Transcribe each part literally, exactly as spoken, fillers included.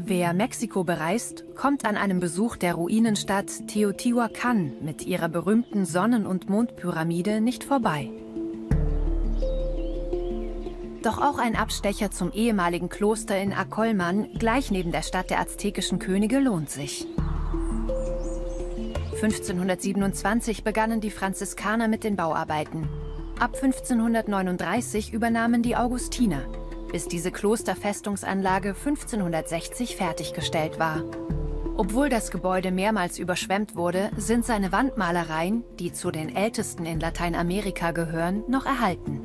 Wer Mexiko bereist, kommt an einem Besuch der Ruinenstadt Teotihuacan mit ihrer berühmten Sonnen- und Mondpyramide nicht vorbei. Doch auch ein Abstecher zum ehemaligen Kloster in Acolman, gleich neben der Stadt der aztekischen Könige, lohnt sich. fünfzehnhundertsiebenundzwanzig begannen die Franziskaner mit den Bauarbeiten. Ab fünfzehnhundertneununddreißig übernahmen die Augustiner, bis diese Klosterfestungsanlage fünfzehnhundertsechzig fertiggestellt war. Obwohl das Gebäude mehrmals überschwemmt wurde, sind seine Wandmalereien, die zu den ältesten in Lateinamerika gehören, noch erhalten.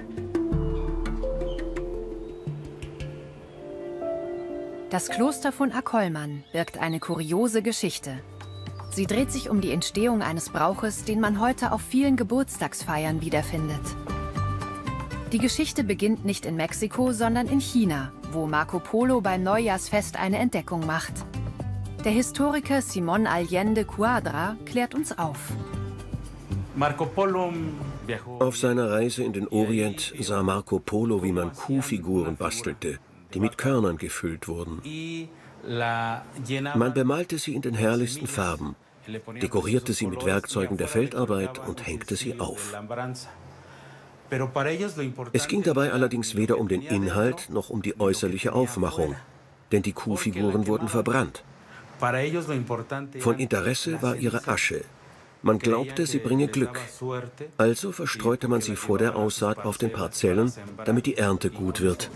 Das Kloster von Acolman birgt eine kuriose Geschichte. Sie dreht sich um die Entstehung eines Brauches, den man heute auf vielen Geburtstagsfeiern wiederfindet. Die Geschichte beginnt nicht in Mexiko, sondern in China, wo Marco Polo beim Neujahrsfest eine Entdeckung macht. Der Historiker Simón Allende Quadra klärt uns auf. Auf seiner Reise in den Orient sah Marco Polo, wie man Kuhfiguren bastelte, die mit Körnern gefüllt wurden. Man bemalte sie in den herrlichsten Farben, dekorierte sie mit Werkzeugen der Feldarbeit und hängte sie auf. Es ging dabei allerdings weder um den Inhalt noch um die äußerliche Aufmachung, denn die Kuhfiguren wurden verbrannt. Von Interesse war ihre Asche. Man glaubte, sie bringe Glück. Also verstreute man sie vor der Aussaat auf den Parzellen, damit die Ernte gut wird.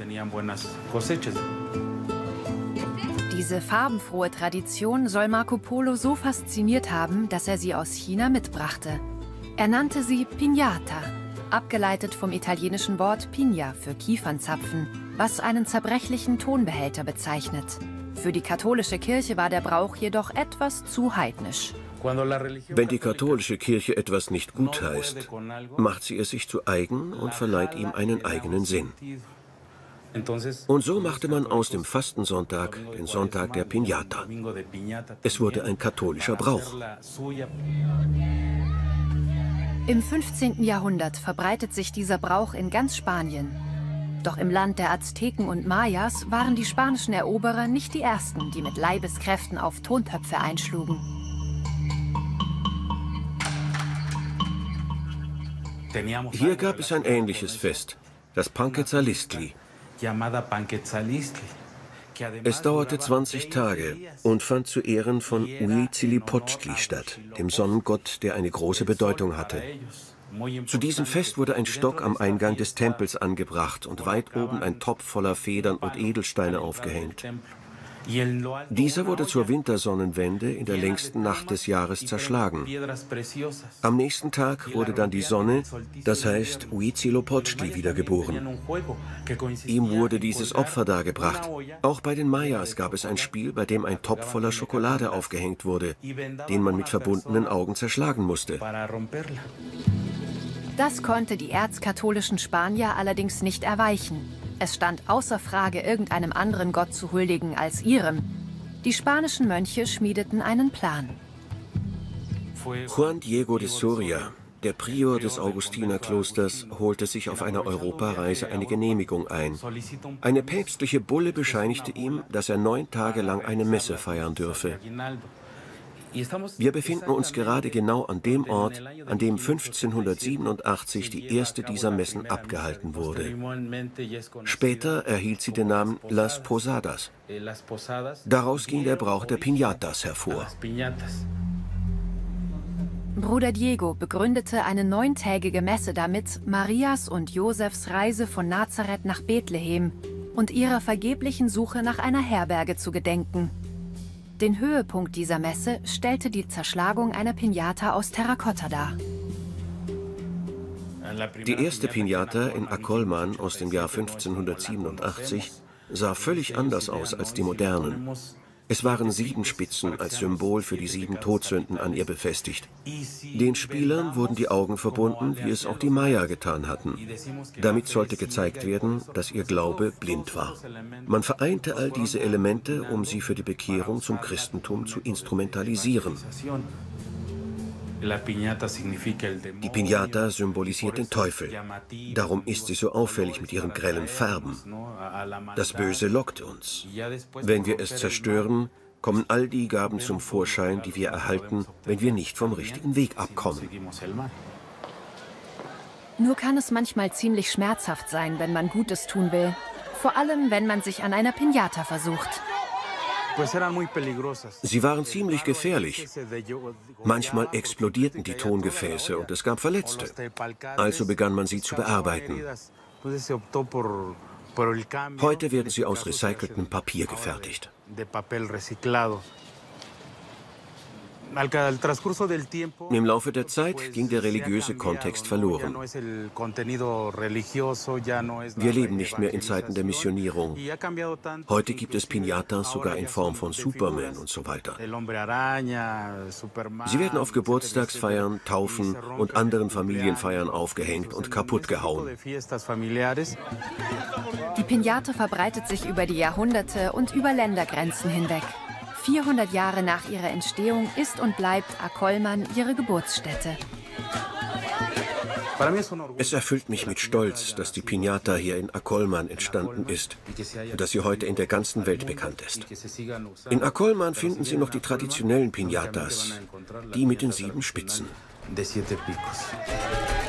Diese farbenfrohe Tradition soll Marco Polo so fasziniert haben, dass er sie aus China mitbrachte. Er nannte sie Piñata, abgeleitet vom italienischen Wort Piña für Kiefernzapfen, was einen zerbrechlichen Tonbehälter bezeichnet. Für die katholische Kirche war der Brauch jedoch etwas zu heidnisch. Wenn die katholische Kirche etwas nicht gut heißt, macht sie es sich zu eigen und verleiht ihm einen eigenen Sinn. Und so machte man aus dem Fastensonntag den Sonntag der Piñata. Es wurde ein katholischer Brauch. Im fünfzehnten Jahrhundert verbreitet sich dieser Brauch in ganz Spanien. Doch im Land der Azteken und Mayas waren die spanischen Eroberer nicht die ersten, die mit Leibeskräften auf Tontöpfe einschlugen. Hier gab es ein ähnliches Fest, das Panquetzalistli. Es dauerte zwanzig Tage und fand zu Ehren von Huitzilopochtli statt, dem Sonnengott, der eine große Bedeutung hatte. Zu diesem Fest wurde ein Stock am Eingang des Tempels angebracht und weit oben ein Topf voller Federn und Edelsteine aufgehängt. Dieser wurde zur Wintersonnenwende in der längsten Nacht des Jahres zerschlagen. Am nächsten Tag wurde dann die Sonne, das heißt Huitzilopochtli, wiedergeboren. Ihm wurde dieses Opfer dargebracht. Auch bei den Mayas gab es ein Spiel, bei dem ein Topf voller Schokolade aufgehängt wurde, den man mit verbundenen Augen zerschlagen musste. Das konnte die erzkatholischen Spanier allerdings nicht erweichen. Es stand außer Frage, irgendeinem anderen Gott zu huldigen als ihrem. Die spanischen Mönche schmiedeten einen Plan. Juan Diego de Soria, der Prior des Augustinerklosters, holte sich auf einer Europareise eine Genehmigung ein. Eine päpstliche Bulle bescheinigte ihm, dass er neun Tage lang eine Messe feiern dürfe. Wir befinden uns gerade genau an dem Ort, an dem fünfzehnhundertsiebenundachtzig die erste dieser Messen abgehalten wurde. Später erhielt sie den Namen Las Posadas. Daraus ging der Brauch der Piñatas hervor. Bruder Diego begründete eine neuntägige Messe damit, Marias und Josefs Reise von Nazareth nach Bethlehem und ihrer vergeblichen Suche nach einer Herberge zu gedenken. Den Höhepunkt dieser Messe stellte die Zerschlagung einer Piñata aus Terrakotta dar. Die erste Piñata in Acolman aus dem Jahr fünfzehnhundertsiebenundachtzig sah völlig anders aus als die modernen. Es waren sieben Spitzen als Symbol für die sieben Todsünden an ihr befestigt. Den Spielern wurden die Augen verbunden, wie es auch die Maya getan hatten. Damit sollte gezeigt werden, dass ihr Glaube blind war. Man vereinte all diese Elemente, um sie für die Bekehrung zum Christentum zu instrumentalisieren. Die Piñata symbolisiert den Teufel. Darum ist sie so auffällig mit ihren grellen Farben. Das Böse lockt uns. Wenn wir es zerstören, kommen all die Gaben zum Vorschein, die wir erhalten, wenn wir nicht vom richtigen Weg abkommen. Nur kann es manchmal ziemlich schmerzhaft sein, wenn man Gutes tun will. Vor allem, wenn man sich an einer Piñata versucht. Sie waren ziemlich gefährlich. Manchmal explodierten die Tongefäße und es gab Verletzte. Also begann man sie zu bearbeiten. Heute werden sie aus recyceltem Papier gefertigt. Im Laufe der Zeit ging der religiöse Kontext verloren. Wir leben nicht mehr in Zeiten der Missionierung. Heute gibt es Piñatas sogar in Form von Superman und so weiter. Sie werden auf Geburtstagsfeiern, Taufen und anderen Familienfeiern aufgehängt und kaputt gehauen. Die Piñata verbreitet sich über die Jahrhunderte und über Ländergrenzen hinweg. vierhundert Jahre nach ihrer Entstehung ist und bleibt Acolman ihre Geburtsstätte. Es erfüllt mich mit Stolz, dass die Piñata hier in Acolman entstanden ist und dass sie heute in der ganzen Welt bekannt ist. In Acolman finden Sie noch die traditionellen Piñatas, die mit den sieben Spitzen.